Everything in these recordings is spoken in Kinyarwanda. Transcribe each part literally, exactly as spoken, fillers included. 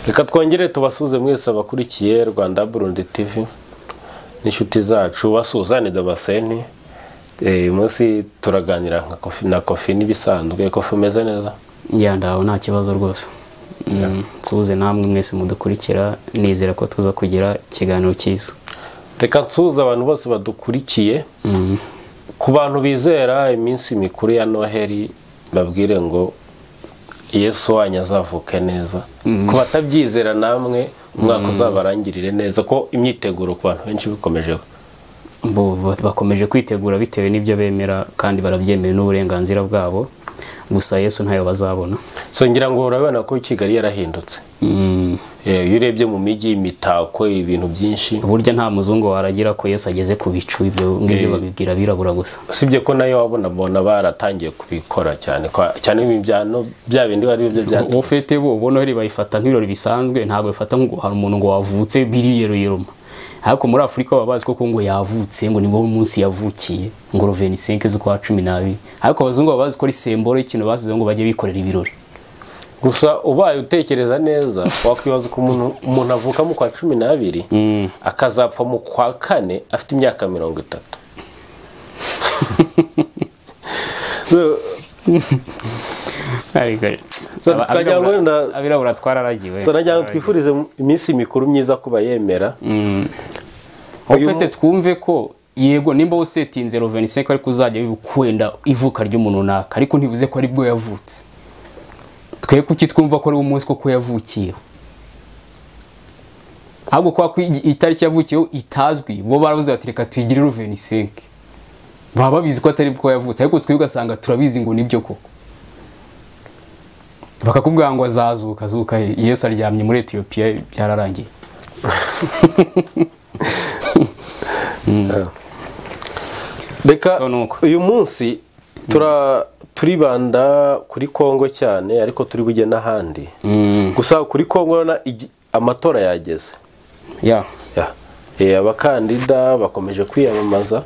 Reka twongere tubasuze mwese abakurikiye Rwanda Burundi T V n'inshuti zacu basuzane Damascene. Eh munsi turaganira nka Kofi na Kofi nibisanzwe. Kofi umeze neza? Ya ndaho nta kibazo rwose. Nsuze namwe mwese mudukurikira, nizera ko tuza kugira ikiganiro cyiza. Reka nsuze abantu bose badukurikiye. Ku bantu bizera iminsi mikuru ya Noheli babwire ngo Yesu wanyu azavuke neza. Ku batabyizera namwe umwaka uzabarangirire neza ko imyiteguro ku bantu benshi bikomejeho. Bo bakomeje kwitegura bitewe n'ibyo bemera kandi barabyemera n'uburenganzira bwabo. Gusa Yesu ntayo bazabona. So ngira ngo urabona ko Kigali yarahindutse. Mm. Eh yurebye mu miji imitako ibintu byinshi. Burya nta muzungu waragira ko Yesu ageze ku bicu ibyo ngibyo babibwira birabura gusa. Sibye ko nayo wabona bona baratangiye kubikora cyane cyane imibyano bya bindi bari byo bya. Ufete bo ubona ari bayifata nk'irori bisanzwe ntabwo bifata ngo hari umuntu ngo wavutse biri yero yeroma. Ariko muri Afrika babazi ko ngo yavutse ngo ni ngo umunsi yavukiye ngo vingt-cinq z'ukwa cumi n'abiri. Ariko abazungu babazi ko ari sembore ikintu basize ngo bajye bikorera ibirori. Gusa ubaye utekereza neza wakwibaza ko umuntu umuntu avuka mu kwa cumi n'abiri mm. akazapfa mu kwa kane afite imyaka mirongo itatu. So tukajyana abirabura twararagiwe. So najya twifurize iminsi mikuru myiza kuba yemera. Mm. Ofete twumve ko yego nimba usetinze vingt-cinq ariko uzajya bikwenda ivuka ry'umuntu naka ariko ntibuze ko ari bwo yavutse. Twe kuki twumva ko ari umunsi ko yavukiye. Ahubwo kwa ko itariki yavukiyeho itazwi bo baravuze ati reka tuyigire vingt-cinq. Baba babizi ko atari bwo yavutse ariko twe ugasanga turabizi ngo nibyo koko. Bakakubwira ngo azazuka azuka Yesu aryamye muri Ethiopia byararangiye. Reka uyu munsi tura turibanda kuri Kongo cyane ariko turi bujye n'ahandi. Gusa kuri Kongo na amatora yageze. Ya. Ya. Eh abakandida bakomeje kwiyamamaza.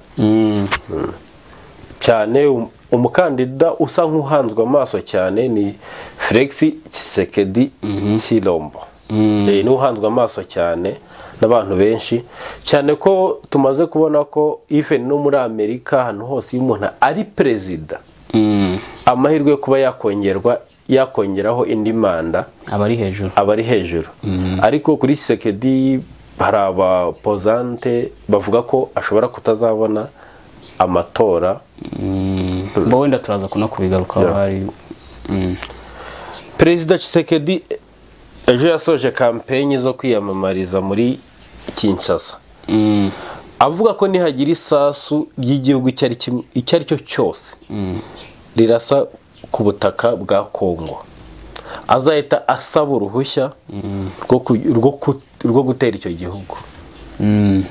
Cyane umukandida usa nk'uhanzwe amaso cyane ni Felix Tshisekedi Tshilombo. Eh n'uhanzwe amaso cyane n'abantu benshi cyane ko tumaze kubona ko even no muri Amerika hano hose umuntu ari president. Mm. Amahirwe kuba yakongerwa yakongeraho indi manda abari hejuru abari hejuru mm. Ariko kuri Tshisekedi baraba posante bavuga ko ashobora kutazabona amatora. Mm. Mm. Bo wenda turaza kuna kubigaruka yeah. Bari mm. President Tshisekedi ejo yasoje campaign zo kwiyamamariza muri Kinshasa. Mm. Avuga ko nihagira isasu ry'igihugu cyari icyari cyo cyose mm. rirasa ku butaka bwa Kongo azahita asaba uruhushya mm. rwo rwo gutera icyo gihugu. Mm.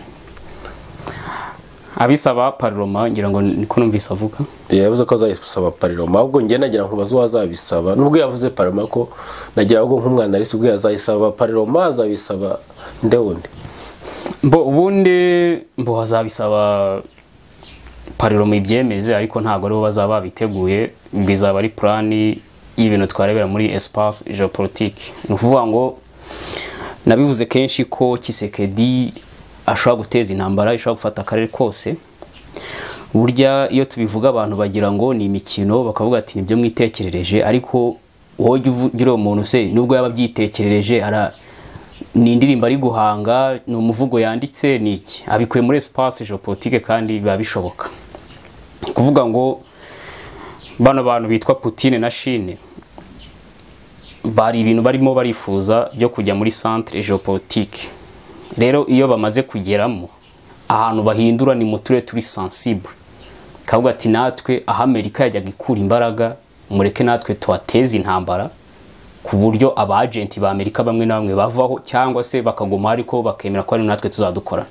Abisaba parlement ngira ngo niko numvise avuga. Yavuze ko azayisaba parlement ahubwo nge nagira ngo bazo azabisaba nubwo yavuze parlement ko nagira ngo nk'umwana ari subwe azayisaba parlement azabisaba ndewundi. Mbo ubundi mbo hazabisaba parlement ibyemeze ariko ntago ari bo bazaba biteguye bizaba ari plan y'ibintu twarebera muri espace géopolitique. Nuvuga ngo nabivuze kenshi ko Tshisekedi ashobora guteza intambara ishobora gufata akarere kose. Burya iyo tubivuga abantu bagira ngo ni imikino bakavuga ati nibyo mwitekerereje ariko wowe ugira umuntu se nubwo yaba byitekerereje ara ni indirimbo ari guhanga ni umuvugo yanditse niki abikuye muri espace géopolitique kandi biba bishoboka. Kuvuga ngo bano bantu bitwa Putin na Chine bari ibintu barimo barifuza byo kujya muri centre géopolitique. Rero iyo bamaze kugeramo ahantu bahindura ni muture turi sensible. Kavuga ati natwe aha Amerika yajyaga ikura imbaraga mureke natwe twateza intambara ku buryo abagenti ba Amerika bamwe na bamwe bavaho cyangwa se bakagoma ariko bakemera ko ari natwe tuzadukora.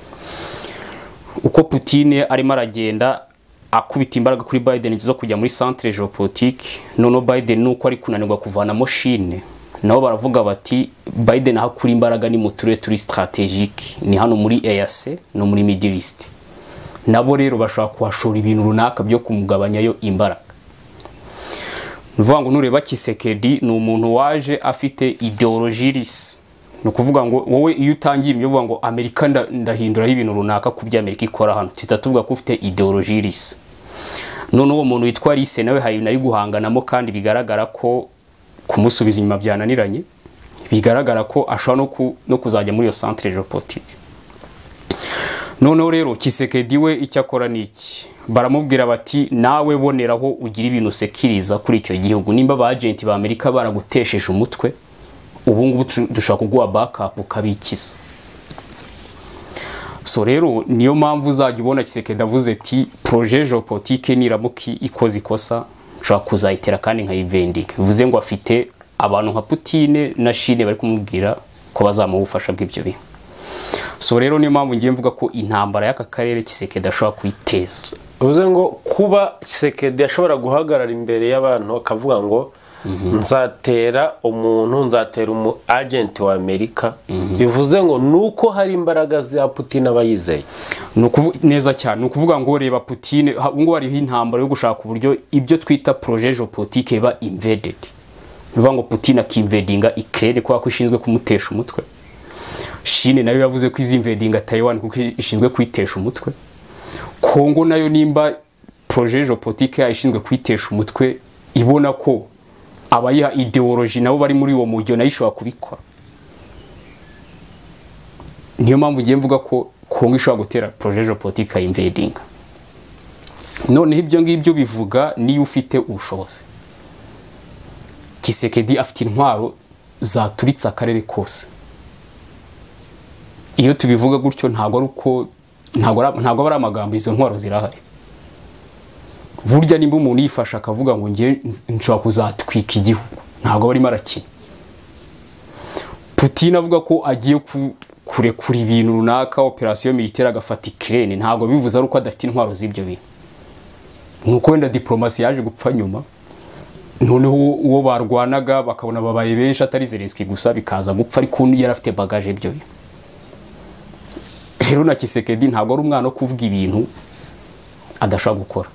Uko Putin arimo aragenda akubita imbaraga kuri Biden zo kujya muri centre géopolitique none Biden nuko ari kunanirwa kuvanamo Chine nabo baravuga bati Biden hakuri imbaraga ni muture turi strategique ni hano muri E A C no muri Middle East. Nabo rero bashaka kuhashora ibintu runaka byo kumugabanyayo imbaraga. nuvuga ngo nureba Tshisekedi ni umuntu waje afite ideologie risi, ni ukuvuga ngo wowe iyo utangiye ibyo uvuga ngo Amerika ndahinduraho ibintu runaka ku byo Amerika ikora hano, tuhita tuvuga ko ufite ideologie risi. None uwo muntu witwa Lise nawe hari ibintu ari guhanganamo kandi bigaragara ko kumusubiza inyuma byananiranye, bigaragara ko ashobora no, ku, no kuzajya muri iyo centre géopolitique. Noneho rero Tshisekedi we icyo akora ni iki? Baramubwira bati nawe boneraho ugira ibintu sekiriza kuri icyo gihugu, nimba ba agent ba Amerika baragutesheje umutwe, ubu ngubu dushaka kuguha backup ukabikiza. So rero niyo mpamvu uzajya ubona Tshisekedi avuze ati projet géopolitique niramuki ikoze ikosa nshaka kuzayitera kandi nkayivendika. Bivuze ngo afite abantu nka Putin na Chine bari kumubwira ko bazamufasha bw'ibyo bintu. So rero niyo mpamvu ngiye mvuga ko intambara y'aka karere Tshisekedi ashobora kuyiteza. Bivuze ngo kuba Tshisekedi ashobora guhagarara imbere y'abantu akavuga ngo mm -hmm. nzatera umuntu nzatera umu agent wa Amerika, mm -hmm. bivuze ngo nuko hari imbaraga za Putin abayizeye. Nuko neza cyane, nukuvuga ngo reba Putin ngo ari intambara yo gushaka uburyo ibyo twita projet géopolitique ba invaded. Bivuga ngo Putin akimvedinga Ukraine kwa kushinzwe kumutesha umutwe. Chine nayo yavuze ko izinvedinga Taiwan kuko ishinzwe kwitesha umutwe. Kongo nayo nimba projet géopolitique yashinzwe kwitesha umutwe, ibona ko abayiha ideologie nabo bari muri uwo mujyo nayo ishobora kubikora. Niyo mpamvu ngiye mvuga ko Kongo ishobora gutera projet géopolitique invading. None ibyo ngibyo bivuga niyo ufite ubushobozi. Tshisekedi afite intwaro zaturitse akarere kose. Iyo tubivuga gutyo ntago ari uko ntago ntago ari amagambo, izo ntwaro zirahari. Burya nimba umuntu yifasha akavuga ngo ngiye nshobora kuzatwika igihugu, ntago bari marakina. Putin avuga ko agiye kure kuri ibintu runaka, operation militaire agafata Ukraine, ntago bivuze ari uko adafite intwaro z'ibyo bintu. Nuko wenda diplomasi yaje gupfa nyuma, noneho uwo barwanaga bakabona babaye benshi atari Zelensky gusa bikaza gupfa, ariko yari afite bagage ibyo bintu. Rero na Tshisekedi ntago ari umwana wo kuvuga ibintu adashaka gukora.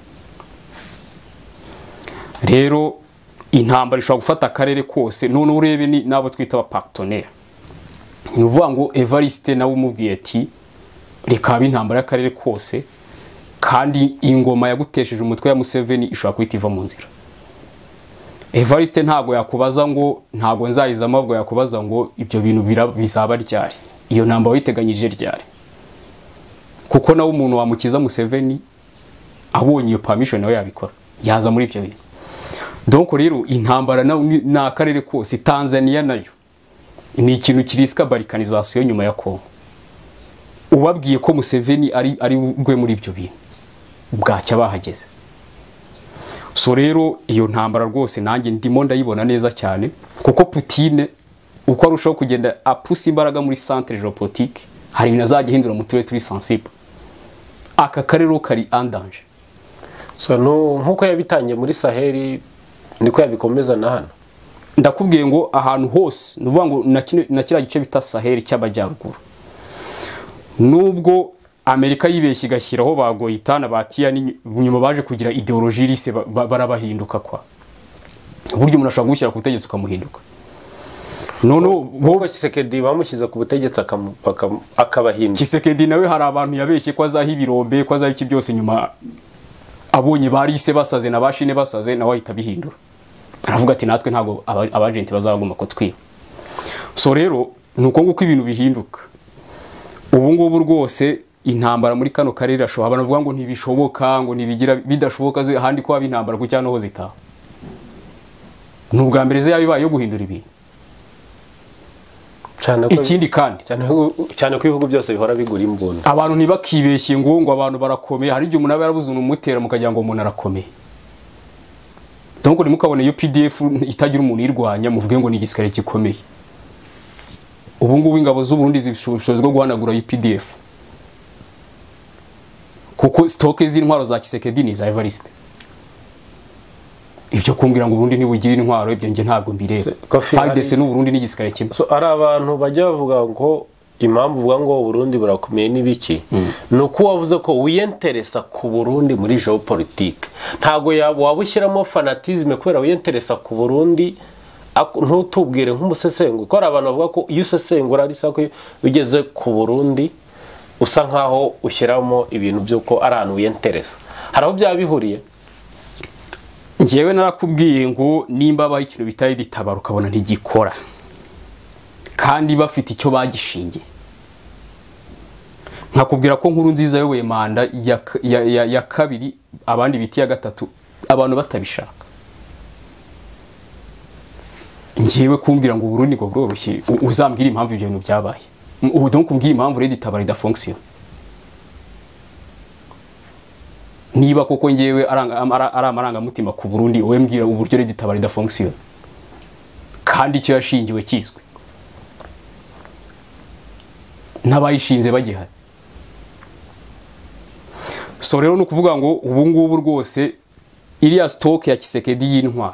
Rero intambara ishobora gufata akarere kose, none urebe ni nabo twita ba partenaire. Nuvuga ngo Evariste nawe umubwiye ati reka abi intambara y'akarere kose, kandi ingoma yagutesheje umutwe ya Museveni ishobora kwita iva mu nzira. Evariste ntago yakubaza ngo ntago nzayizamo, ahubwo yakubaza ngo ibyo bintu bizaba ryari, iyo ntambara witeganyije ryari. Kuko nawe umuntu wamukiza Museveni abonye iyo permission nawe yabikora, yaza muri ibyo bintu. Donc rero intambara na akarere kose, Tanzania nayo ni ikintu kiriska balkanisation nyuma ya Kongo. Ubabwiye ko Museveni ari ari gwe muri ibyo bintu bwacya bahageze. So rero iyo ntambara rwose nanjye ndimo ndayibona neza cyane, kuko Putin uko arushaho kugenda apusa imbaraga muri centre géopolitique, hari ibintu azajya hindura mu turere turi sensible. Aka karere kari en danger. So no nkuko yabitangiye muri Sahel niko yabikomeza na hano. Ndakubwiye ngo ahantu hose nuvuga ngo na kira gice bita Sahel cy'abajyaruguru, nubwo Amerika yibeshye igashyiraho bagoyitana batiya nyuma baje kugira ideologie lise barabahinduka kwa buryo umuntu ashobora gushyira ku butegetsi ukamuhinduka. Nono bo Tshisekedi bamushyize ku butegetsi akabahinduka. Tshisekedi nawe hari abantu yabeshye ko azaha ibirombe, ko azaha iki byose, nyuma abonye barise basaze na bashine basaze nawe ahita bihindura. Aravuga ati natwe ntago abagenti bazaguma ko twiba. So rero nuko nguko ibintu bihinduka. Ubu ngubu rwose intambara muri kano karere asho abantu bavuga ngo ntibishoboka, ngo nibigira bidashoboka handi ko abintambara ku cyano ho zitaho. Nubwa mbere ze yabibaye yo guhindura ibi. Ikindi kandi cyane ko ibihugu byose bihora bigura imbunda. Abantu ntibakibeshye ngo ngo abantu barakomeye, hari igihe umuntu aba yarabuze umutera mukagira ngo umuntu arakomeye. Donc ni mukabone yo P D F itagira umuntu irwanya muvuge ngo ni igisikare gikomeye. Ubu ngubu ingabo z'u Burundi zibishobozwa bwo guhanagura U P D F. Kuko stoke z'intwaro za Tshisekedi ni za Evariste. Ibyo kumbwira ngo Burundi nibugira intwaro ibyo nge ntabwo mbireba. F A R D C n'u Burundi n'igisikare kimwe. So ari abantu bajya bavuga ngo impamvu uvuga ngo Burundi burakomeye n'ibiki ni uko wavuze ko wiyenteresa ku Burundi muri geopolitique ntago waba ushyiramo fanatisme kubera wiyenteresa ku Burundi ntutubwire nk'umusesengu ko ari abantu bavuga ko iyo usesengura ari sako ugeze ku Burundi usa nkaho ushyiramo ibintu by'uko ari ahantu wiyenteresa hari aho byaba bihuriye njyewe narakubwiye ngo nimba baye ikintu bitari ditabara ukabona ntigikora kandi bafite icyo bagishingiye nkakubwira ko nkuru nziza yoboye manda ya, ya, ya, ya kabiri abandi biti ya gatatu abantu batabishaka njyewe kumbwira ngo Burundi ngo bworoshye uzambwira impamvu ibyo bintu byabaye ubu donc kumbwira impamvu redi tabara ida fonction niba koko njyewe aranga ari amaranga mutima ku Burundi wowe mbwira uburyo redi tabara ida fonction kandi icyo yashingiwe kizwe n'abayishinze bagihari so rero no kuvuga ngo ubu ngubu rwose iriya stock ya Kisekedi y'intwaro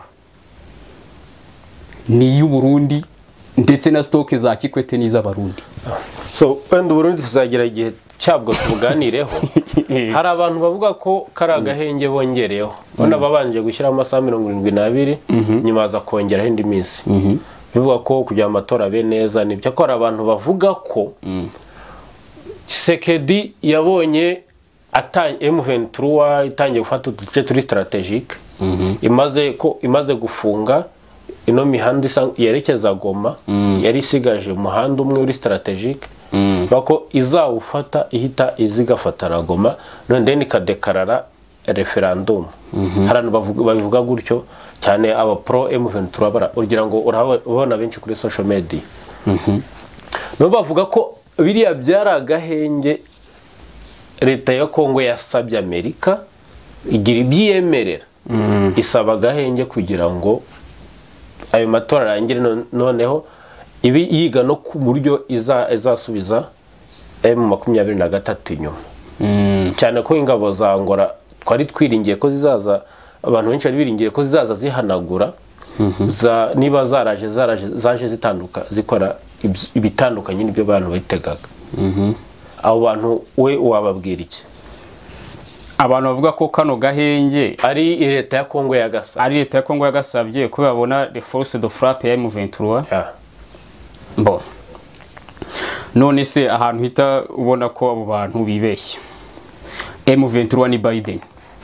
ni y'u Burundi ndetse na stock za Kikwete n'iz'abarundi so wenda Burundi tuzagira igihe cyabwo tubuganireho hari abantu bavuga ko kari agahenge bongereyeho bana babanje gushyira amasaha mirongo irindwi n'abiri nyuma aza kongeraho indi minsi bivuga ko kugira amatora abe neza nibyo ko hari abantu bavuga ko Kisekedi yabonye M vingt-trois itangiye gufata uduce turi strategique imaze ko imaze gufunga ino mihanda yerekeza Goma yari isigaje umuhanda umwe uri strategique bako izawufata ihita izigafata Goma none ikadekarara referendum harano bavuga gutyo cyane aba pro M vingt-trois bara ugira ngo urabona benshi kuri social media no bavuga ko biriya byaragahenge leta ya Kongo yasabye Amerika igira ibyiyemerera isaba agahenge kugira ngo ayo matora arangire noneho ibi yiga no ku buryo izasubiza M makumyabiri na gatatu inyuma cyane ko ingabo za Angola twari twiringiye ko zizaza abantu benshi bari biringiye ko zizaza zihanagura za niba zaraje zaraje zaje zitanduka zikora ibitandukanye n'ibyo abantu bayitegaga abo bantu we wababwira iki abantu bavuga ko kano gahenge ari leta ya Kongo yagasabye ari leta ya Kongo yagasabye ko babona les forces de frappe ya M vingt-trois bon none se ahantu hita ubona ko abo bantu bibeshye M vingt-trois ni Biden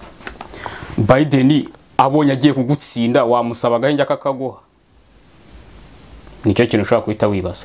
Biden abonye agiye kugutsinda wamusaba gahenge akakaguha nicyo kintu ushobora kuhita wibaza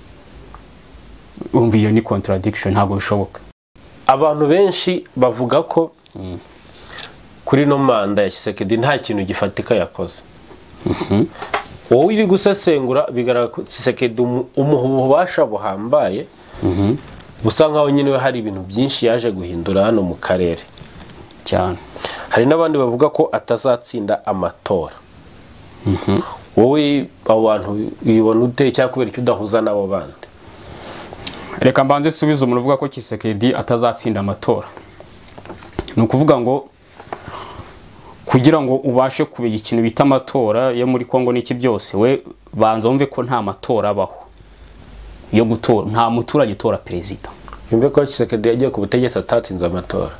umva iyo ni contradiction ntabwo bishoboka abantu benshi bavuga ko kuri no manda ya Kisekedi nta kintu gifatika yakoze wowe uri gusesengura bigaragara ko Kisekedi umuhubasha buhambaye busa nkaho nyine hari ibintu byinshi yaje guhindura hano mu karere cyane hari n'abandi bavuga ko atazatsinda amatora wowe abantu ibona ute cyangwa kubera icyo udahuza nabo bandi reka mbanze subiza umuntu uvuga ko Kisekedi atazatsinda amatora ni ukuvuga ngo kugira ngo ubashe kubega ikintu bita amatora yo muri Kongo n'iki byose we banza wumve ko nta matora abaho yo gutora nta muturage utora perezida yumve ko Kisekedi yagiye ku butegetsi atatsinze amatora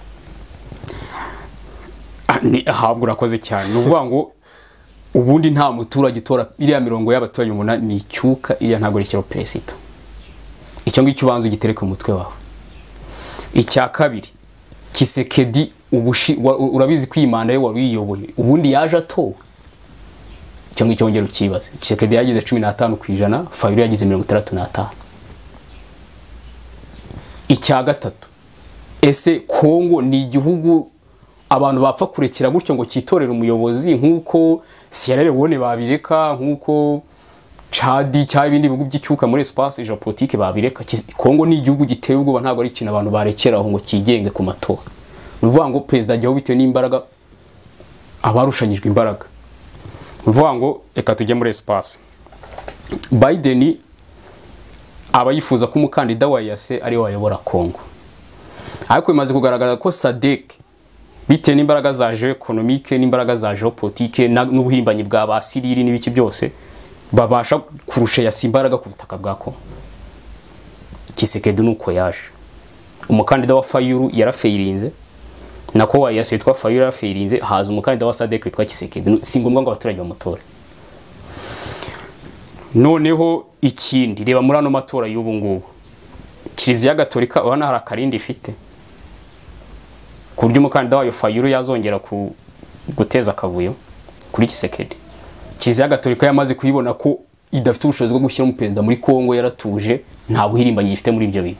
ni ahabwo urakoze cyane ni ukuvuga ngo ubundi nta muturage utora iriya mirongo y'abaturage umunani ni icyuka iriya ntabwo rishyiraho perezida icyo ngicyo ubanza ugitereka umutwe wawe icya kabiri Kisekedi ubushi urabizi ko imanda ye wari uyiyoboye ubundi yaje atowe icyo ngicyo ngero ukibaze Kisekedi yagize cumi n'atanu ku ijana Fayulu yagize mirongo itandatu n'atanu icya gatatu ese Kongo ni igihugu abantu bapfa kurekera gutyo ngo kitorere umuyobozi nkuko Sierra Leone babireka nkuko Chad cyangwa ibindi bihugu by'icyuka muri espace géopolitique babireka Kongo ni igihugu giteye ubwoba ntabwo ari ikintu abantu barekeraho ngo kigenge ku matora nuvuga ngo president ajyaho bitewe n'imbaraga abarushanyijwe imbaraga nuvuga ngo reka tujye muri espace Biden aba yifuza ko umukandida wa yase ari wayobora Kongo ariko bimaze kugaragaza ko Sadek bitewe n'imbaraga za geo-economique n'imbaraga za géopolitique n'ubuhimbanyi bwa basiriri n'ibiki byose babasha kurusha yase imbaraga ku butaka bwa Kongo Tshisekedi nuko yaje umukandida wa Fayulu yarafeirinze nako wa yase yitwa Fayulu yarafeirinze haza umukandida wa Sadek witwa Tshisekedi si ngombwa ngo abaturage bamutore noneho ikindi reba muri ano matora y'ubu ngubu Kiliziya Gatolika ubona hari akarindi ifite ku buryo umukandida wayo Fayulu yazongera ku guteza akavuyo kuri Tshisekedi Kiliziya Gatolika yamaze kuyibona ko idafite ubushobozi bwo gushyira mu perezida muri Kongo yaratuje nta buhirimba yifite muri ibyo bintu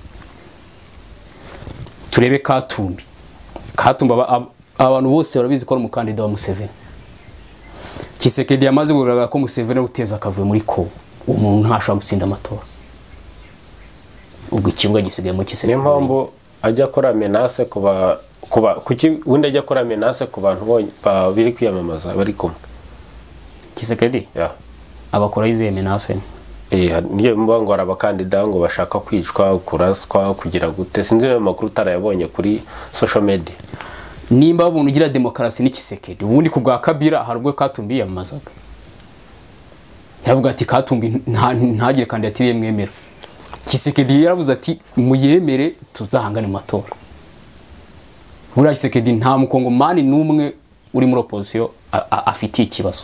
turebe Katumbi Katumbi abantu bose barabizi ko ari umukandida wa Museveni Tshisekedi yamaze kugaragara ko Museveni uteza akavuyo muri Kongo umuntu ntashobora gutsinda amatora ubwo ikibuga gisigaye mu Tshisekedi niyo mpamvu ajya akora menace kuba kuba kuki wenda ajya akora menace ku bantu biri kwiyamamaza bari kumwe Tshisekedi ya abakora izihe menace eh niyo mbango arabakandida ngo bashaka kwicwa kuraswa kugira gute sinzi no makuru tarayabonye kuri social media nimba ubuntu ugira demokarasi ni Tshisekedi ubundi ku bwa Kabila harubwo Katumbi yamazaga yavuga ati Katumbi ntagire kandidatire yemwemera Tshisekedi yaravuze ati muyemere tuzahangane mu matora buriya Tshisekedi nta mukongomani numwe uri muri opposition afitiye ikibazo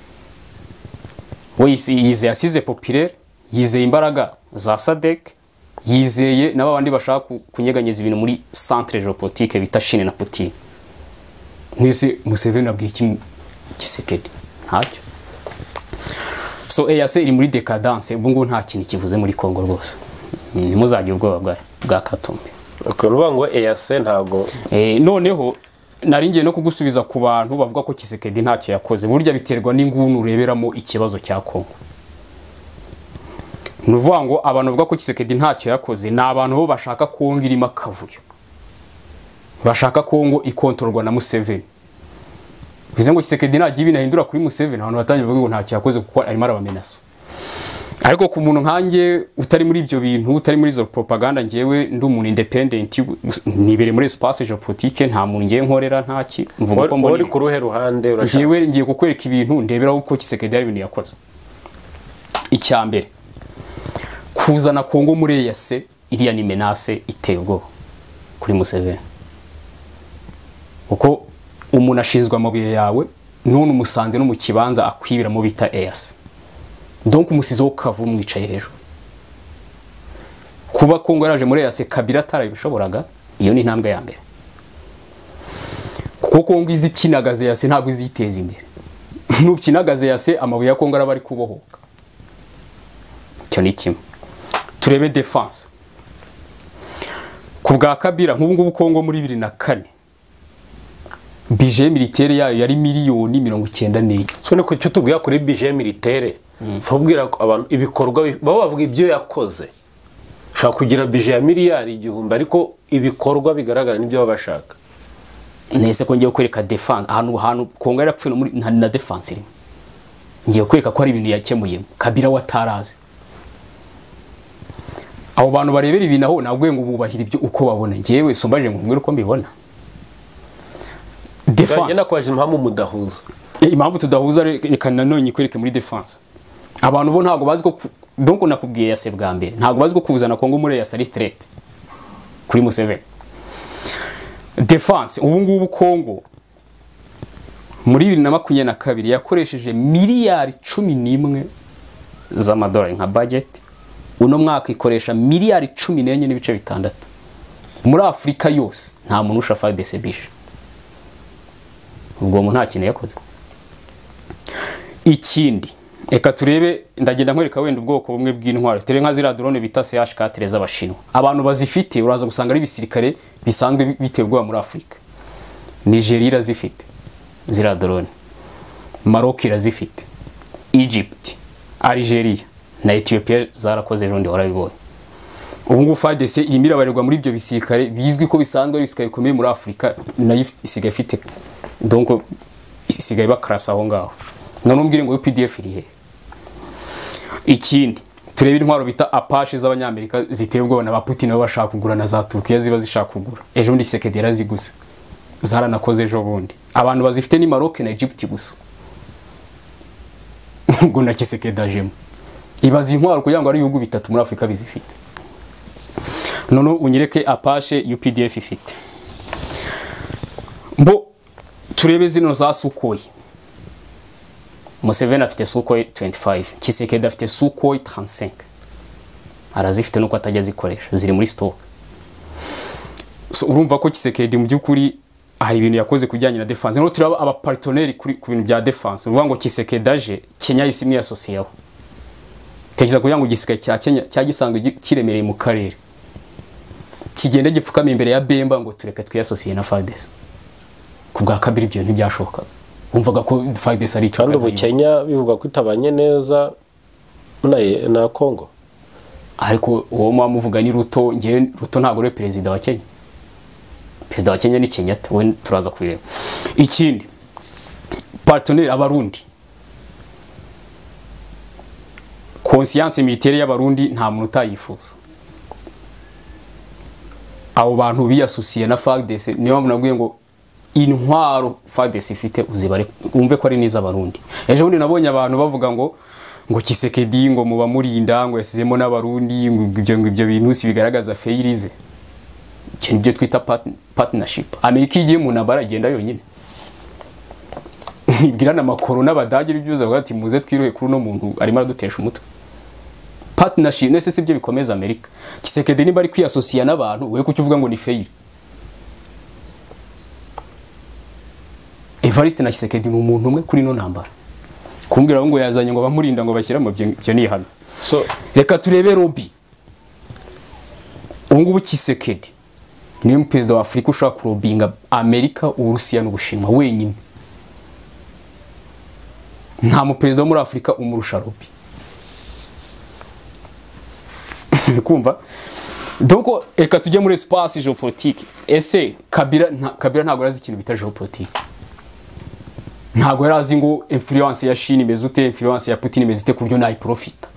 we yizeye asize populaire yizeye imbaraga za Sadek yizeye n'abandi bashaka kunyeganyeza ibintu muri centre géopolitique bita Chine na Putin nese Museveni abwiye iki Tshisekedi ntacyo so E A C iri muri decadence ubu ngo nta kintu kivuze muri Kongo rwose nimuzajye ubwoba bwa bwa Katumbi ukuntu ngo E A C ntago eh noneho naringiye no kugusubiza ku bantu bavuga ko Tshisekedi ntacyo yakoze burya biterwa n'ingunu ureberamo ikibazo cya Kongo nuvuga ngo abantu bavuga ko Tshisekedi ntacyo yakoze na abantu bo bashaka Kongo irimo akavuyo bashaka Kongo ikontorwa na Museveni bize ngo Tshisekedi nta gibi nahindura kuri Museveni abantu batangiye bavuga ngo ntacyo yakoze kuko arimo arabamenasa ariko ku muntu nkanjye utari muri ibyo bintu utari muri zo propaganda ngewe ndi umuntu independent nibere muri espace géopolitique nta muntu ngiye nkorera ntaki mvuga ko mbona ku ruhe ruhande urashaka ngewe ngiye kukwereka ibintu ndebera uko Tshisekedi ari ibintu yakoze icyambere kuzana Kongo muri E A C iriya ni menace iteye ubwoba kuri Museveni uko umuntu ashinzwe amabuye yawe none umusanze no mu kibanza akwibira mu bita E A C donc umusizo kavu mwicaye hejuru kuba Kongo yaraje muri E A C Kabila tarabishoboraga iyo ni intambwe ya mbere kuko Kongo izi kinagaze E A C ntabwo iziteza imbere n'ukinagaze E A C amabuye ya Kongo araba ari kubohoka cyo ni kimwe turebe defense ku bwa Kabila nk'ubu ngubu Kongo muri bibiri na kane budget militaire yayo yari miliyoni mirongo icyenda n'enye so ne ko cyo tubwiye kuri budget militaire ntubwira ko abantu ibikorwa baba bavuga ibyo yakoze shaka kugira budget ya miliyari igihumbi ariko ibikorwa bigaragara nibyo baba bashaka nese ko ngiye kwereka defense ahantu ahantu Kongo yarapfuye muri na defense iri ngiye kwereka ko ari ibintu yakemuyemo Kabila watarazi abo bantu barebera ibintu aho nabwo ngo bubahira ibyo uko babona ngewe sombaje ngo mwere uko mbibona defense ngenda kwaje impamvu mudahuza impamvu tudahuza reka nanone kwereke muri defense abantu bo ntago bazi ko donc nakubwiye yase bwa mbere ntago bazi ko kuzana Kongo muri yase ari threat kuri Museveni defense ubu ngubu Kongo muri bibiri na makumyabiri na kabiri yakoresheje miliyari cumi n'imwe z'amadolari nka budget uno mwaka ikoresha miliyari cumi n'enye n'ibice bitandatu muri Afrika yose nta muntu ushafa desebisha ubwo umuntu nta kintu yakoze ikindi eka turebe ndagenda nkwereka wenda ubwoko bumwe bw'intwaro tere nka zira drone bita C H quatre z'abashinwa abantu bazifite uraza gusanga ari bisirikare bisanzwe biterwa muri Afrika Nigeria irazifite zira drone Maroc irazifite Egypt Algeria na Ethiopia zarakoze rundi warabibonye ubu ngubu F A R D C irimo irabarirwa muri ibyo bisirikare bizwi ko bisanzwe bisikaye bikomeye muri Afrika nayo isigaye ifite donc isigaye bakrasa aho ngaho none umbwire ngo P D F iri he ikindi turebe intwaro bita Apache z'abanyamerika ziteye ubwoba na ba Putin nabo bashaka kugura na za Turkiya ziba zishaka kugura ejo ndi Tshisekedi yaraziguze zaranakoze ejo bundi abantu bazifite ni Maroc na Egypt gusa ngo na Tshisekedi ajemo ibaza intwaro kugira ngo ari ibihugu bitatu muri Afrika bizifite none unyereke Apache U P D F ifite. Mbo turebe zino za Sukhoi. Museveni afite Sukhoi twenty-five, Tshisekedi afite Sukhoi thirty-five. Arazifite nuko atajya zikoresha, ziri muri stock. So urumva ko Tshisekedi mu byukuri hari ibintu yakoze kujyanye na defense. None turaba aba partenaire kuri ku bintu bya defense. Uvuga ngo Tshisekedi aje Kenya isimwe associaho. Tegeza kugira ngo igisirikare cya Kenya cyagisanga kiremereye mu karere. Kigende gipfukama imbere ya Bemba ngo tureke twiyasosiye na F A R D C. Kubwa kabiri ibyo ntibyashoka. Umvaga ko F A R D C ari kandi ubu Kenya bivuga ko itabanye neza na na Congo. Ariko uwo mwamuvuga ni Ruto, ngiye Ruto ntago re president wa Kenya. President wa Kenya ni Kenyatta, we turaza kubireba. Ikindi partenaire abarundi. Conscience militaire y'abarundi nta muntu utayifuza. Abo bantu biyasosiye na F A R D C niyo mpamvu nabwiye ngo intwaro F A R D C ifite uzibare umve ko ari niza abarundi. Ejo bundi nabonye abantu bavuga ngo ngo Tshisekedi ngo muba murinda ngo yasizemo n'abarundi ngo ibyo ngo ibyo bintu si bigaragaza fairize. Cyo byo twita partnership. Amerika igiye mu nabara agenda yonyine. Ibwirana amakoro n'abadage bibyuza bati muze twiruhe kuri no muntu arimo aradutesha umutwe. Partnership nese sibyo bikomeza Amerika. Tshisekedi niba ari kwiyasosiya n'abantu we kukivuga ngo ni fair. Evariste na Tshisekedi ni umuntu umwe kuri no ntambara. Kumbwira ngo yazanye ngo bamurinda ngo bashyira mu byo ni hano. So reka turebe Robi. Ubungubu Tshisekedi niyo perezida wa Afrika ushaka kurobinga Amerika, Uburusiya n'Ubushinwa wenyine. Nta mu perezida wo muri Afrika umurusha Robi. Kumva? Donc eka tujye muri espace géopolitique. Ese Kabila nta Kabila ntago yarazi ikintu bita géopolitique. Ntago yarazi ngo influence ya Chine imeze ute, influence ya Putin imeze ute kuryo nayi profita.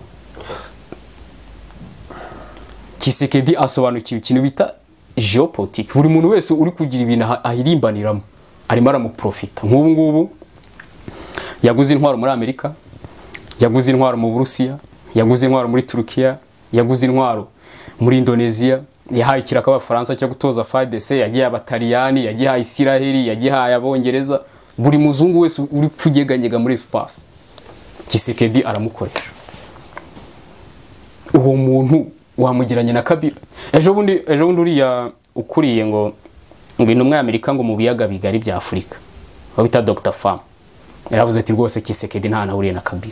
Tshisekedi asobanukiwe ikintu bita géopolitique. Buri muntu wese uri kugira ibintu ahirimbaniramo arimo aramu profita. Nk'ubu ngubu yaguze intwaro muri Amerika, yaguze intwaro mu Burusiya, yaguze intwaro muri Turkiya, yaguze intwaro muri Indonesia, yahaye kiraka abafaransa cyo gutoza F A R D C, yagiye abataliyani, yagiye Isiraheli, yagiye abongereza. Buri muzungu wese uri kugeganyega muri espace Tshisekedi aramukoresha. Uwo muntu wamugiranye na Kabila. Ejo bundi ejo bundi uriya ukuriye ngo ngwino umwe Amerika ngo mu biyaga bigari bya Afrika. Wabita Doctor Pham. Yaravuze ati rwose Tshisekedi nta nahuriye na Kabila.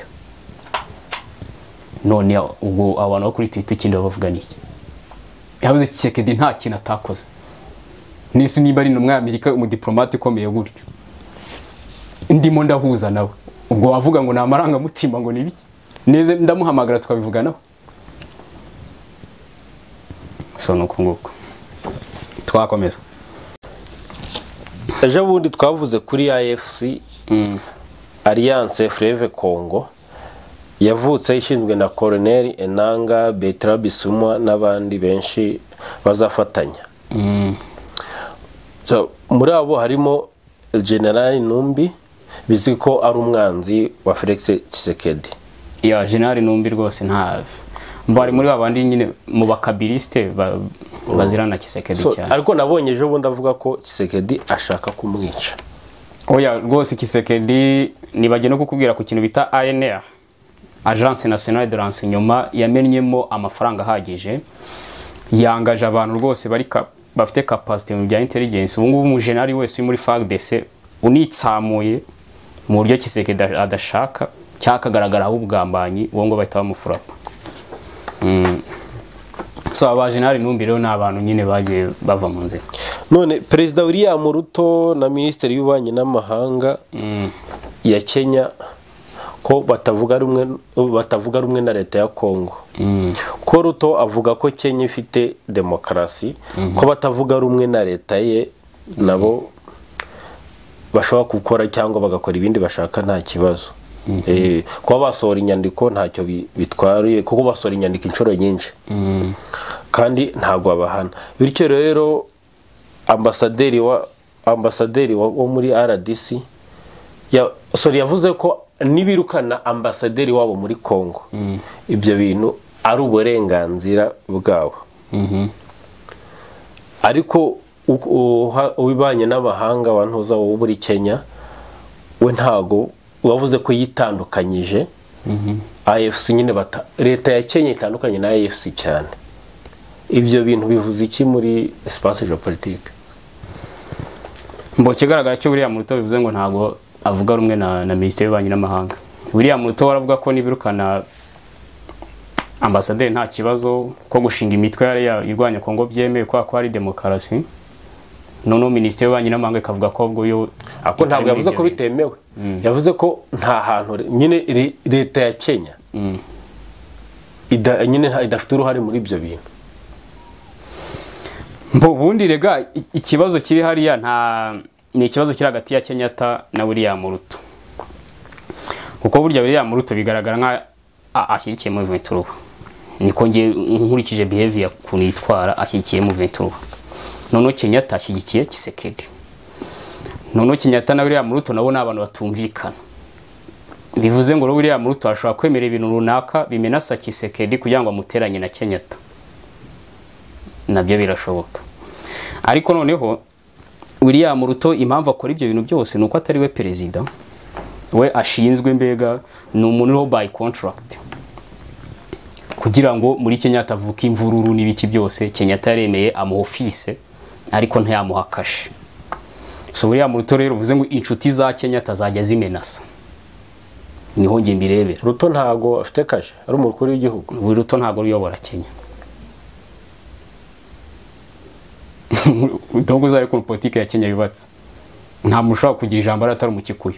None ubwo abantu bo kuri Twitter kindi bavuga niki? Yavuze Tshisekedi nta kintu atakoze. Nisu niba ari n'umwe Amerika umudiplomate ukomeye gutyo. Ndimo ndahuza nawe. Ubwo wavuga ngo namaranga mutima ngo nibiki? Neze ndamuhamagara twabivuga nawe. So nuko nguko. Twakomeza. Ejo bundi twavuze kuri A F C mm. Alliance Fleuve Congo yavutse ishinzwe na Colonel Enanga Bertrand Bisumwa n'abandi benshi bazafatanya. Mm. So muri abo harimo General Numbi biziko ari umwanzi wa Felix Tshisekedi. Ya General Numbi rwose nta mbari muri babandi nyine mu bakabiliste bazirana Tshisekedi so, cyane. Ariko nabonye ejo bundi avuga ko Tshisekedi ashaka kumwica. Oya rwose Tshisekedi nibajye no kukubwira ku kintu bita A N R, Agence Nationale de Renseignement, yamenyemo amafaranga hagije, yangaje abantu rwose bari bafite capacity mu bya intelligence. Ubu ngubu mu general wese muri F A R D C unitsamuye mu buryo Tshisekedi adashaka cyakagaragara ubugambanyi uwo ngo bahita bamufurapa. Mm. So aba general Numbi rero n'abantu nyine bagiye bava mu nzira. None President William Ruto na Ministeri y'Ububanyi n'Amahanga mm. ya Kenya ko batavuga rumwe batavuga rumwe na leta ya Kongo. Mm. Ko Ruto avuga ko Kenya ifite demokrasi, mm -hmm. ko batavuga rumwe na leta ye nabo mm -hmm. bashobora gukora cyangwa bagakora ibindi bashaka nta kibazo. Mm -hmm. Eh ko basohora inyandiko ntacyo bitwariye kuko basohora inyandiko inshuro nyinshi. Mm. Kandi ntago abahana. Bityo rero ambasaderi wa ambasaderi wo muri R D C ya sorry yavuze ko nibirukana ambasaderi wabo muri Kongo. Mm. Ibyo bintu ari uburenganzira bwabo. Mhm. Mm ariko ubibanye n'abahanga wantuza wo muri Kenya we ntago wavuze ko yitandukanyije A F C nyine bata leta ya Kenya itandukanye na A F C cyane. Ibyo bintu bivuze iki muri espace geopolitique? Mbo kigaragara cyo William Ruto bivuze ngo ntago avuga rumwe na na Minisitiri y'Ububanyi n'Amahanga. William Ruto waravuga ko nibirukana ambasaderi nta kibazo ko gushinga imitwe yari irwanya Kongo byemeye kwa ko ari demokarasi. Noneho Minisitiri y'Ububanyi n'Amahanga ikavuga ko ubwo yo ako ntabwo yavuze ko bitemewe. Yavuze ko nta hantu nyine leta ya Kenya ida nyine idafite uruhare muri ibyo bintu. Mbo bundi rega ikibazo kiri hariya nta ni ikibazo kiri hagati ya Kenyatta na William Ruto. Kuko burya William Ruto bigaragara nka ashyigikiye mu Ventura. Niko ngiye nkurikije behavior kunitwara ashyigikiye mu Ventura. Noneho Kenyatta ashyigikiye Tshisekedi. Noneho Kenyatta na William Ruto nabo n'abantu batumvikana. Bivuze ngo William Ruto ashobora kwemera ibintu runaka bimenasa Tshisekedi kugira ngo amuteranye na Kenyatta. Nabyo birashoboka. Ariko noneho William Ruto impamvu akora ibyo bintu byose nuko atari we perezida. We ashinzwe mbega ni umuntu by contract. Kugira ngo muri Kenyatta avuka imvururu n'ibiki byose Kenyatta yaremeye amu office ariko ntayamuha kashe. So William Ruto rero uvuze ngo inshuti za Kenyatta zajya zimenasa. Niho ngiye mbirebera. Ruto ntago afite kashe ari umukuru w'igihugu. Ruto ntago uyobora Kenya. Ndongo zari ku politike ya Kenya yubatse. Nta mushaka kugira ijambo aratari mu Kikuyu.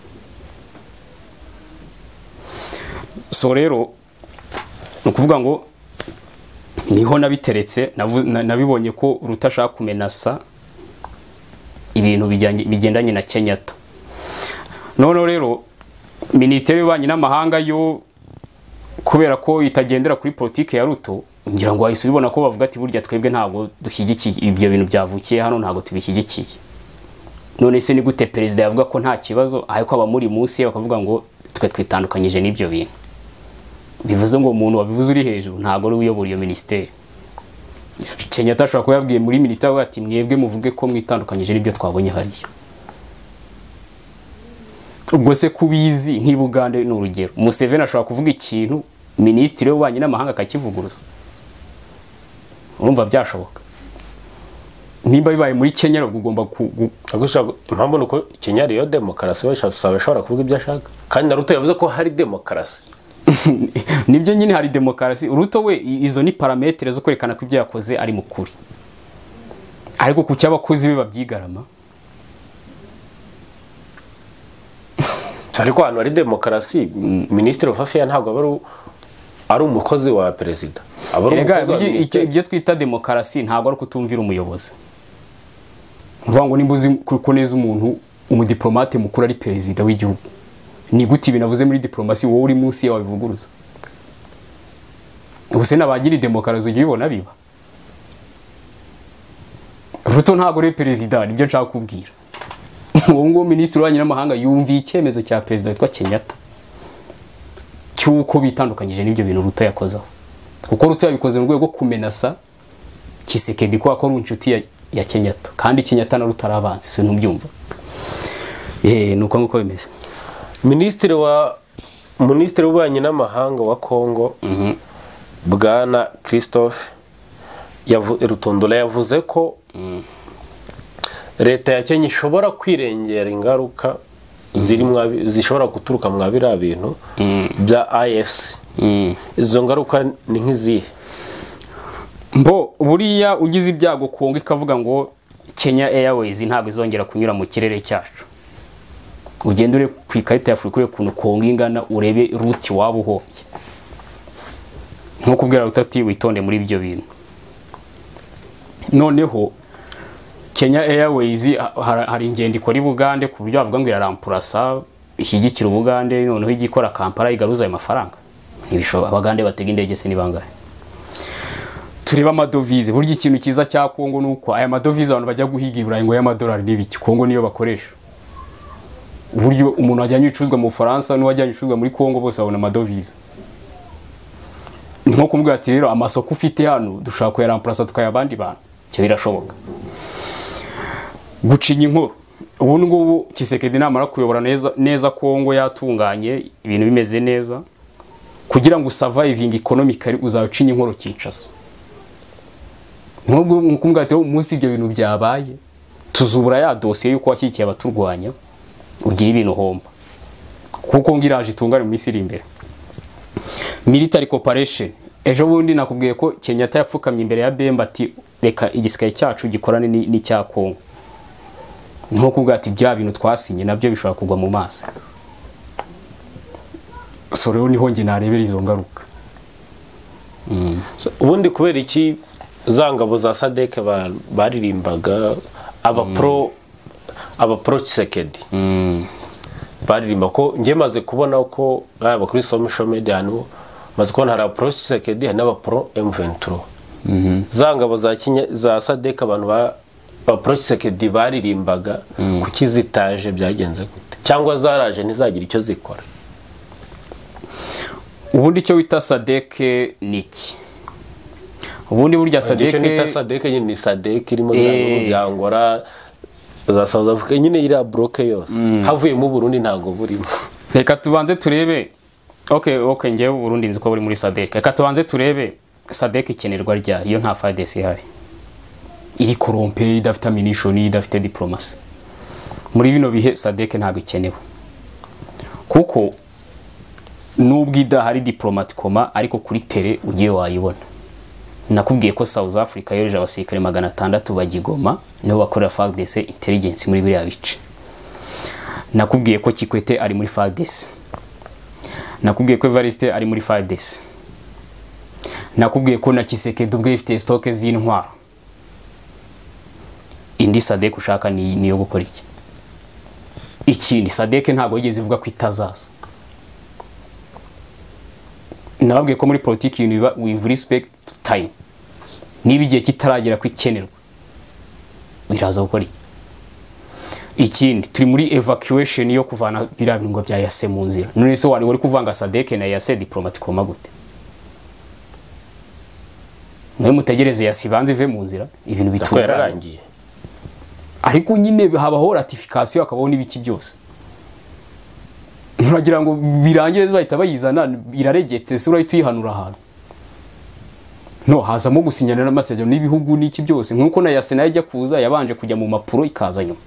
So rero nukuvuga ngo niho nabiteretse nabibonye ko rutashaka kumenasa ibintu bigendanye na Kenyatta. None rero Minisiteri y'Ububanyi n'Amahanga yo kubera ko itagendera kuri politike ya Ruto ngira ngo wahise ubibona ko bavuga ati burya twebwe ntago dushyigikiye ibyo bintu byavukiye hano ntago tubishyigikiye. None se ni gute perezida yavuga ko nta kibazo ariko aba muri munsi bakavuga ngo twe twitandukanyije n'ibyo bintu? Bivuze ngo umuntu wabivuze uri hejuru ntago ari uyobora iyo ministeri. Kenyatta ashobora kuba yabwiye muri ministeri ati mwebwe muvuge ko mwitandukanyije n'ibyo twabonye hariya. Ubwo se kubizi nk'Ibugande n'urugero Museveni ashobora kuvuga ikintu Minisitiri w'Ububanyi n'Amahanga akakivuguruza. Urumva byashoboka? Nimba bibaye muri Kenya ugomba gushaka impamvu nuko Kenya ariyo demokarasi bashobora kuvuga ibyo ashaka. Kandi na Ruto yavuze ko hari demokarasi. Nibyo nyine hari demokarasi. Ruto we izo ni parametre zo kwerekana ko ibyo yakoze ari mukuri. Ariko ku cyabakozi be babyigarama. Ariko hano ari demokarasi Minister of Affairs ntabwo aba ari umukozi wa perezida. Ibyo twita demokarasi ntabwo ari kutumvira umuyobozi. Mvuga ngo nimbuzi ko neza umuntu umudiplomate mukuru ari perezida w'igihugu. Ni guti binavuze muri diplomasi wowe uri munsi yawe bivuguruza. Ubuse nabagira demokarasi ugiye ubona biba. Ruto ntabwo ari perezida nibyo nshaka kubwira. Uwo ngo Minisitiri w'Ububanyi n'Amahanga yumviye icyemezo cya perezida witwa Kenyatta cyuko bitandukanyije n'ibyo bintu Ruto yakozaho. Kuko Ruto yabikoze mu rwego kumenasa Tshisekedi ko akora inshuti ya, ya Kenyatta kandi Kenyatta na Ruto arabanze se ntubyumva. Eh nuko nguko bimeze. Minisitiri wa Minisitiri w'Ububanyi n'Amahanga wa Kongo mm Bwana Christophe yavu Rutondola yavuze ko mm. Leta ya Kenya ishobora kwirengera ingaruka ziri zishobora guturuka mu biriya bintu bya I F C. Izo ngaruka ni nk'izihe? Mbo buriya ugize ibyago Kongo ikavuga ngo Kenya Airways ntabwo izongera kunyura mu kirere cyacu. Ugenda ure ku ikarita ya Afurika ukuntu Kongo ingana urebe route waba uhobye. Nko kubwira utati witonde muri ibyo bintu. Noneho Kenya Airways hari ingendo ikora i Bugande ku buryo bavuga ngo iraramplasa ishyigikira Ubugande noneho igikora Kampala igaruza ayo mafaranga. Ntibishoboka Abagande batega indege se nibangahe. Tureba amadovize buryo ikintu kiza cya Kongo nuko aya madovize abantu bajya guhiga iburayi ngo y'amadolari n'ibiki Kongo niyo bakoresha. Buryo umuntu ajyanye ibicuruzwa mu Faransa n'uwajyanye ibicuruzwa muri Kongo bose babona amadovize. Nko kumbwira ati rero amasoko ufite hano dushaka kuyaramplasa tukayabandi bantu. cyo birashoboka. Gucinya inkuru ubu ngubu Tshisekedi namara kuyobora neza neza Kongo yatunganye ibintu bimeze neza kugira ngo surviving economically uzacinya inkuru Kinshasa. Nkubwo nkumbwa ati umunsi ibyo bintu byabaye tuzubura ya dossier yuko washyikiye abaturwanya ugiye ibintu homba kuko ngiraje itungane mu Misiri imbere. Military cooperation ejo bundi nakubwiye ko Kenyatta yapfukamye imbere ya Bemba ati reka igisikaye cyacu gikorane ni cya Kongo. Nko kubwa ati bya bintu twasinye nabyo bishobora kugwa mu maso. So rero niho nge narebera izo ngaruka. Mm. So, ubundi kubera iki zangabo za Sadek baririmbaga aba mm. pro aba pro Tshisekedi. Mm. Baririmba ko nge maze kubona ko aba kuri social media hano maze kubona hari pro Tshisekedi n'aba pro M vingt-trois. Mhm. Zangabo za Kinya za Sadek abantu ba ba pro Tshisekedi baririmbaga mm. kuki zitaje byagenze gute cyangwa zaraje ntizagira icyo zikora. Ubundi cyo wita Sadek niki? Ubundi burya Sadek cyo wita Sadek nyine ni Sadek irimo e... bya Angola za South Africa nyine ira bloke yose mm. havuye mu Burundi ntago burimo. Reka tubanze turebe. Okay, okay ngewe Burundi nzi ko buri muri Sadek. Reka tubanze turebe Sadek ikenerwa rya iyo nta F A R D C ihari. Iri korompe idafite ammunition idafite diplomacy. Muri bino bihe Sadek ntago ikenewe. Kuko nubwo idahari diplomatikoma ariko kuri tere ugiye wayibona. Nakubwiye ko South Africa yoreje abasirikare magana atandatu bagigoma niho bakorera F A R D C intelligence muri biriya bice. Nakubwiye ko Kikwete ari muri F A R D C. Nakubwiye ko Evariste ari muri F A R D C. Nakubwiye ko na Tshisekedi ubwe ifite stock z'intwaro. Indi Sadek ushaka ni niyo gukora iki? Ikindi Sadek ntago yigeze ivuga ko itazaza. Nababwiye ko muri politiki univa with respect to time. Niba igihe kitaragera ku ikenerwa biraza gukora iki? Ikindi turi muri evacuation yo kuvana birabingo bya yase mu nzira. None se wari wari kuvanga Sadek na yase diplomatikoma gute? Mwe mutegereze yasibanze ive mu nzira ibintu biturarangiye. Ariko nyine habaho ratification akabaho n'ibiki byose. Nuragira ngo birangire bahita bayizana iraregetse se urahita uyihanura ahantu. No hazamo gusinyana n'amasezerano n'ibihugu n'iki byose nkuko na yase nayo ijya kuza yabanje kujya mu mapuro ikaza nyuma.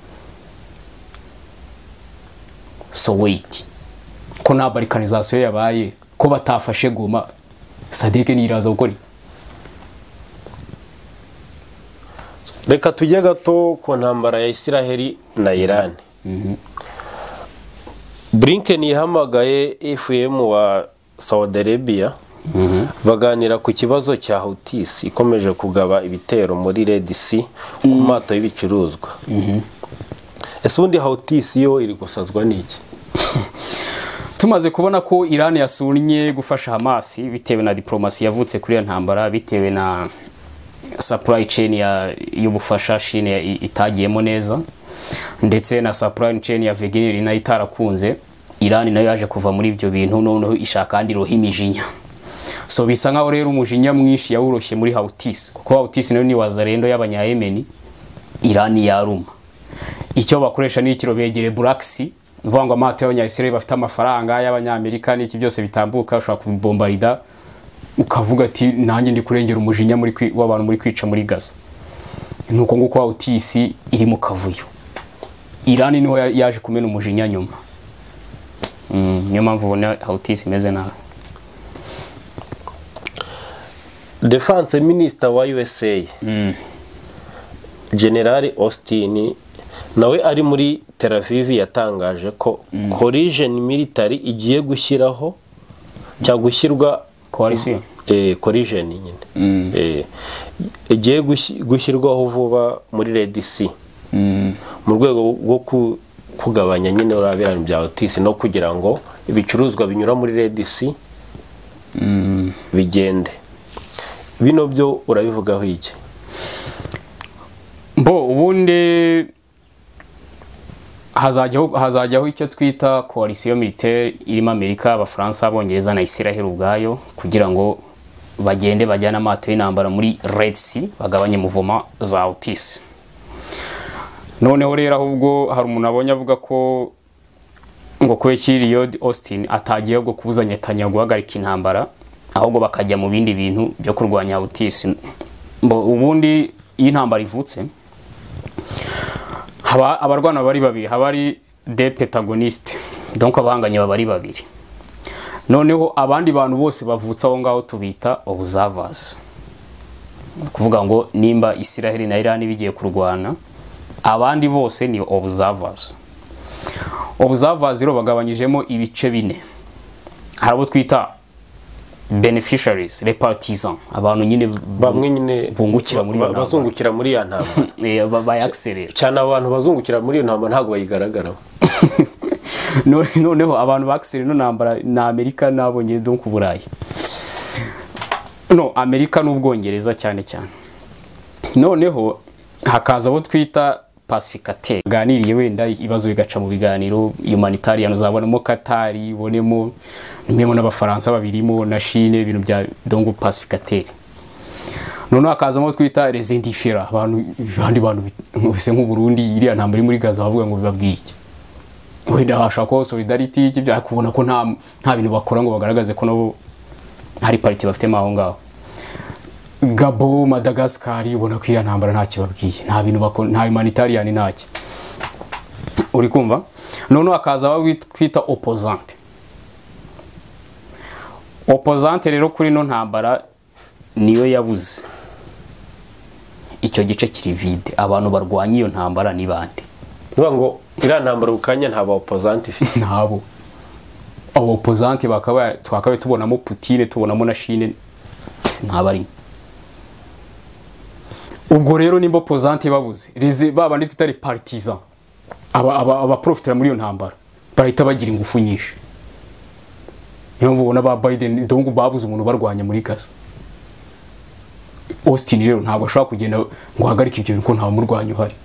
So wait. Ko na balkanization yabaye ko batafashe Goma Sadek niraza gukora. Reka tujye gato ku ntambara ya Israel na Iran. Mhm. Blinken yahamagaye F M wa Saudi Arabia mhm baganira ku kibazo cya Houthis ikomeje kugaba ibitero muri Red Sea ku mato y'ibicuruzwa. Mhm. Ese undi Houthis yo iri gusazwa niki? Tumaze kubona ko Iran yasunye gufasha Hamas bitewe na diplomasi yavutse kuri ntambara bitewe na supply chain ya y'ubufasha shine itagiyemo neza ndetse na supply chain ya Wagner na itarakunze. Iran nayo yaje kuva muri ibyo bintu noneho ishaka andi rohimijinya. So bisa nkaho rero umujinya mwinshi yawuroshye muri Houthis kuko Houthis nayo ni wazarendo y'abanya Yemen. Iran yaruma icyo bakoresha ni ikiro begere Black Sea vuga ngo amato y'abanya Israel bafite amafaranga y'abanyamerika n'iki byose bitambuka ushaka kubombarida ukavuga ati nanjye ndi kurengera umujinya muri w'abantu muri kwica muri Gaza. Nuko nguko Houthis iri mu kavuyo. Iran niho yaje kumena umujinya nyuma. Mm, niyo mpamvu ubona Houthis imeze nabi. Defense Minister wa U S A mm. General Austin nawe ari muri Tel Aviv yatangaje ko mm. coalition military igiye gushyiraho cya gushyirwa coalition eh coalition nyine mm. eh igiye gushyirwaho vuba muri Red Sea mm. mu rwego rwo kugabanya nyine urabirana bya Houthis no kugira ngo ibicuruzwa binyura muri Red Sea mm. bigende. Bino byo urabivugaho iki? Mbo ubundi hazajyaho hazajyaho icyo twita coalition militaire irimo Amerika, Abafaransa, Abongereza na Israel ubwayo kugira ngo bagende bajyana amato y'intambara muri Red Sea bagabanye muvoma za Houthis. Noneho rero ahubwo hari umuntu abonye avuga ko ngo kubera Lloyd Austin atagiye bwo kubuza Netanyahu guhagarika intambara ahubwo bakajya mu bindi bintu byo kurwanya Houthis. Ubundi iyi ntambara ivutse haba abarwana bari babiri, haba ari des protagonistes, donc abanganye bari babiri. Noneho abandi bantu bose bavutse aho ngaho tubita observers, kuvuga ngo nimba Israel na Iran bigiye kurwana abandi bose ni observers. Observers rero bagabanyijemo ibice bine. Harabo twita beneficiaries, les partisans, abantu nyine bamwe nyine bungukira muri bazungukira muri ya ntambara. Eh bayaxerera. Cyane abantu bazungukira muri iyo ntambara ntago bayigaragaraho. Noneho abantu baxerera no ntambara na Amerika nabonye donc Burayi. No, Amerika n'Ubwongereza cyane cyane. Noneho hakaza abo twita pacificateur, ganiriye wenda ibibazo bigaca mu biganiro humanitarian, uzabonamo Qatar, bonemo nimemo n'abafaransa babirimo na Chine, ibintu bya donc pacificateur. Noneho hakazamo twita les indifférents, abantu bandi bantu bise nk'u Burundi iriya ntambara muri Gaza bavuga ngo bibabwiye wenda bashaka ko solidarity y'ibyo kubona ko nta nta bintu bakora ngo bagaragaze ko nabo hari party bafite maho ngaho. Gabo, Madagascar, ubona ko iriya ntambara nta kibabwiye, nta bintu bakora, nta humanitarian ntacyo. Uri kumva? Noneho akaza kwita opposante. Opposante rero kuri no ntambara niyo yabuze. Icyo gice kiri vide, abantu barwanya iyo ntambara ni bande? Nuba ngo iriya ntambara ukanya nta ba opposante ifite. Ntabo. Abo opposante bakaba twakabe tubonamo Putin, tubonamo na Chine, ntabari. Ubwo rero nimba opposante babuze, reze babandi twitari partisan, aba aba aba profitera muri iyo ntambara barahita bagira ingufu nyinshi. Niyo mvugo n'aba Biden donc babuze umuntu barwanya muri Gaza. Austin rero ntabwo ashaka kugenda ngo hagarike ibyo bintu ko nta murwanyi uhari.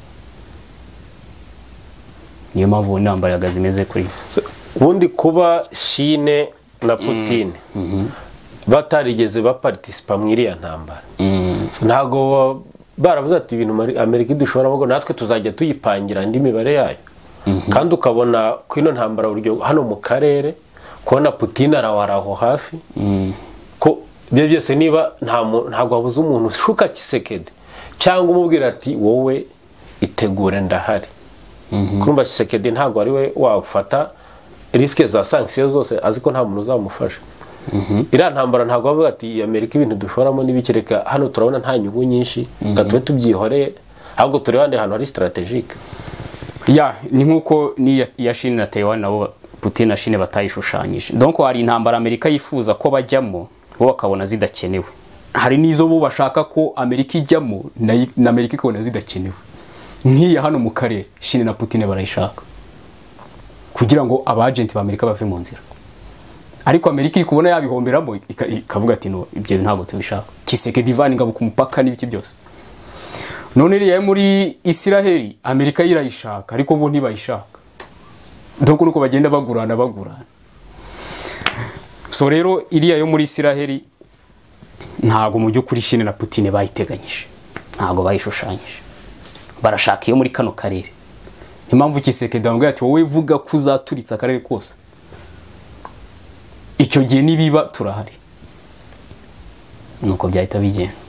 Niyo mpamvu intambara ya Gaza imeze kuri. Ubundi kuba Chine na Putin mm. mm -hmm. batarigeze baparticipa mu iriya ntambara. Mm. Ntago baravuze ati ibintu Amerika dushobora ngo natwe tuzajya tuyipangira indi mibare yayo. Mm -hmm. Kandi ukabona ko ino ntambara uryo hano mu karere kubona Putin arawaraho hafi. Mm. Ko byo byose niba nta ntago habuze umuntu shuka Kisekedi cyangwa umubwira ati wowe itegure ndahari. Mm -hmm. Kurumba Kisekedi ntago ari we wafata riske za sanctions zose aziko nta muntu uzamufasha. Mhm. Mm Ira ntambara ntago bavuga ati Amerika ibintu dushoramo nibikireka hano turabona nta nyungu nyinshi mm -hmm. gatwe tubyihore ahubwo turi hande hano ari strategique. Ya ni nkuko ni ya Chine na Taiwan nabo Putin na Chine batayishushanyije. Donc hari intambara Amerika yifuza ko bajyamo bo bakabona zidakenewe. Hari nizo bo bashaka ko Amerika ijyamo na Amerika ikabona zidakenewe. Nkiya hano mu karere Chine na Putin barayishaka kugira ngo abagenti ba Amerika bave mu nzira. Ariko Amerika ikubona yabihomberamo ikavuga ati no ibyo ntabwo tubishaka. Kisekedi divani ngabo ku mupaka n'ibiki byose. None iriya muri Israel Amerika yirayishaka ariko bo ntibayishaka. Donc nuko bagenda bagurana bagurana. So rero iriya yo muri Israel ntago mu byo kuri Chine na Putin bayiteganyije. Ntago bayishushanyije. Barashaka iyo muri kano karere. Impamvu Kisekedi amubwira ati wowe vuga kuzaturitsa akarere kose. Icyo gihe nibiba turahari. Nuko byahita bigenda.